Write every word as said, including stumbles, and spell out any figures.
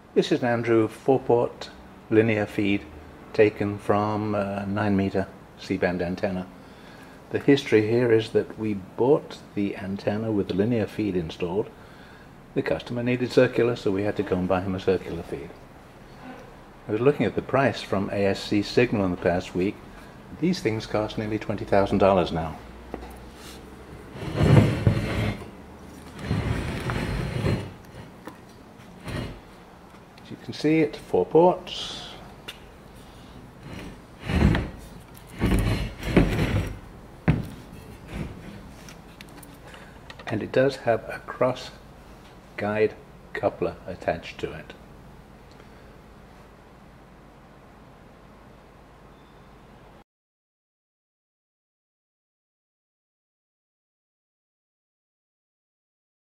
This is an Andrew four-port linear feed taken from a nine meter C-band antenna. The history here is that we bought the antenna with the linear feed installed. The customer needed circular, so we had to go and buy him a circular feed. I was looking at the price from A S C Signal in the past week. These things cost nearly twenty thousand dollars now. As you can see, it's four ports. And it does have a cross guide coupler attached to it.